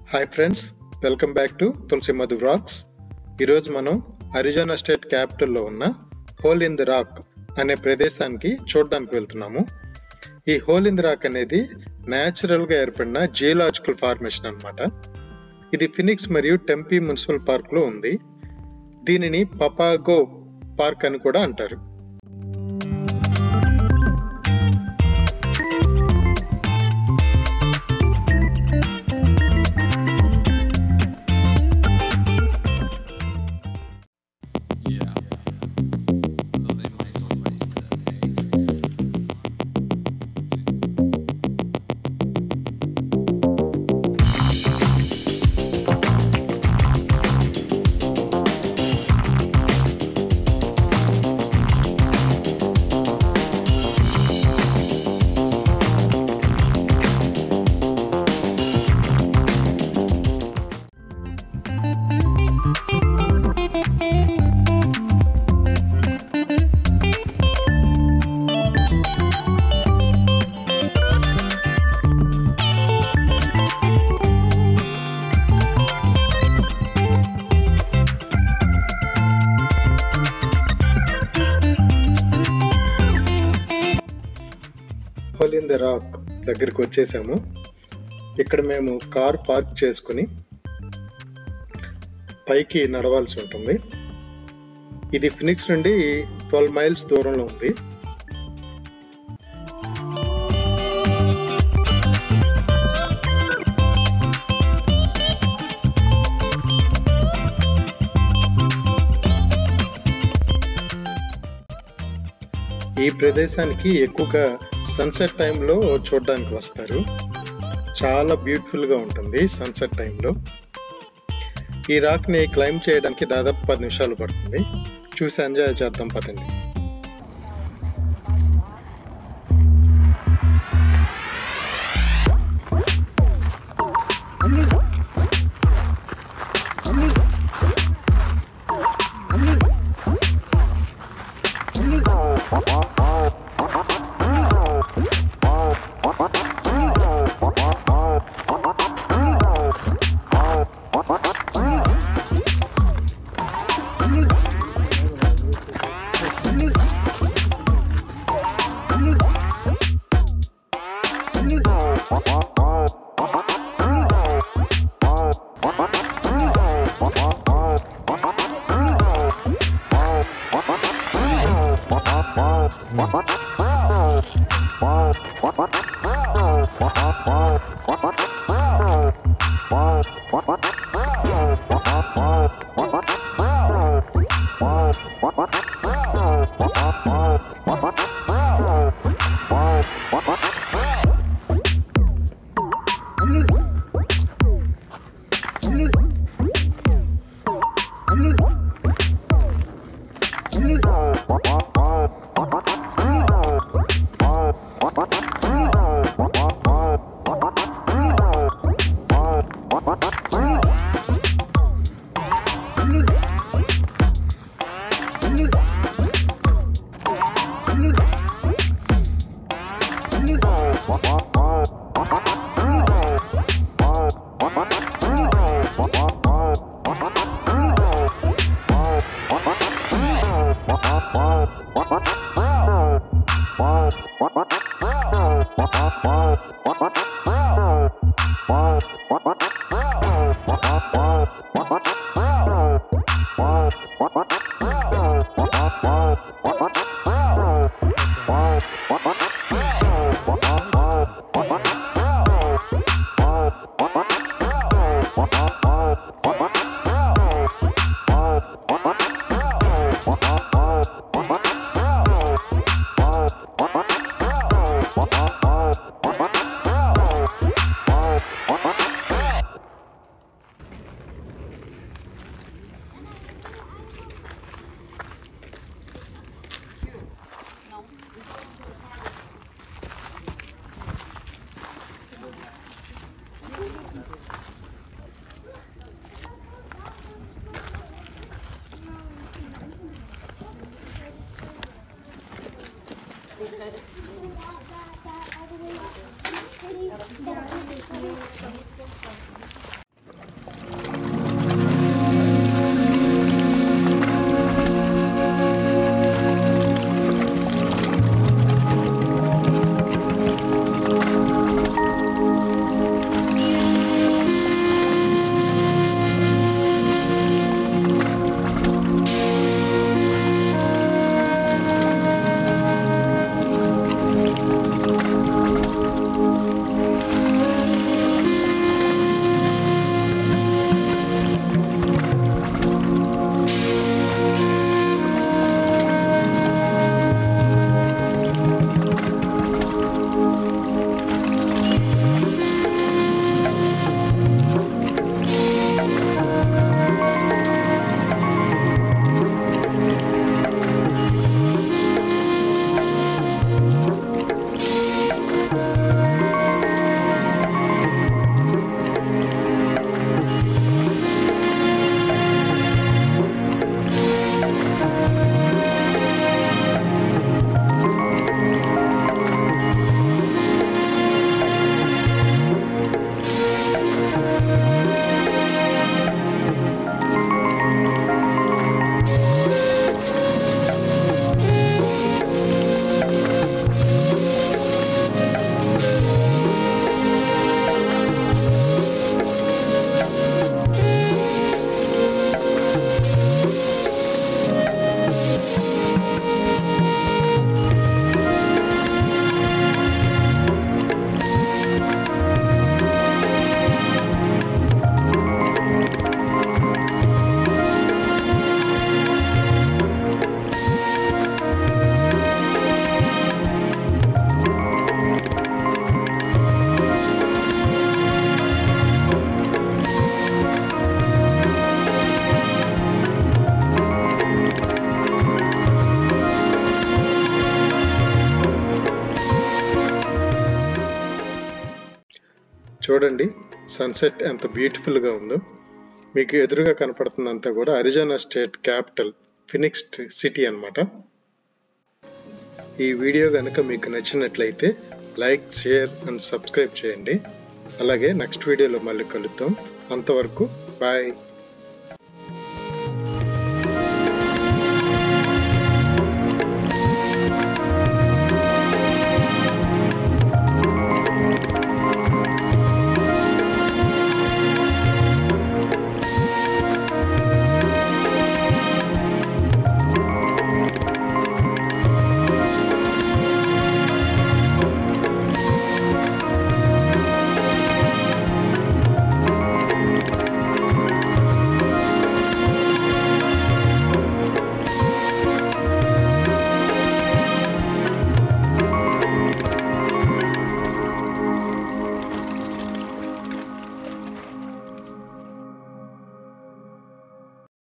Hi friends, welcome back to TulasiMadhu vlogs. ఈరోజు మనం Arizona state క్యాపిటల్లో ఉన్న హోల్ ఇన్ ది రాక్ అనే ప్రదేశానికి చూడడానికి వెళ్తున్నాము. ఈ హోల్ ఇన్ ది రాక్ అనేది న్యాచురల్గా ఏర్పడిన జియోలాజికల్ ఫార్మేషన్ అన్నమాట. ఇది ఫినిక్స్ మరియు టెంపీ మున్సిపల్ పార్క్లో ఉంది. దీనిని పపాగో పార్క్ అని కూడా అంటారు. హోల్ ఇన్ ద రాక్ దగ్గరికి వచ్చేసాము. ఇక్కడ మేము కార్ పార్క్ చేసుకుని పైకి నడవాల్సి ఉంటుంది. ఇది ఫినిక్స్ నుండి 12 మైల్స్ దూరంలో ఉంది. ఈ ప్రదేశానికి ఎక్కువగా సన్సెట్ టైంలో చూడడానికి వస్తారు. చాలా బ్యూటిఫుల్గా ఉంటుంది సన్సెట్ టైంలో. ఈ రాక్ని క్లైంబ్ చేయడానికి దాదాపు 10 నిమిషాలు పడుతుంది. చూసి ఎంజాయ్ చేద్దాం పదండి. చూడండి సన్సెట్ ఎంత బ్యూటిఫుల్గా ఉందో. మీకు ఎదురుగా కనపడుతుందంతా కూడా Arizona state capital Phoenix city అన్నమాట. ఈ వీడియో కనుక మీకు నచ్చినట్లయితే లైక్, షేర్ అండ్ సబ్స్క్రైబ్ చేయండి. అలాగే నెక్స్ట్ వీడియోలో మళ్ళీ కలుద్దాం. అంతవరకు బాయ్.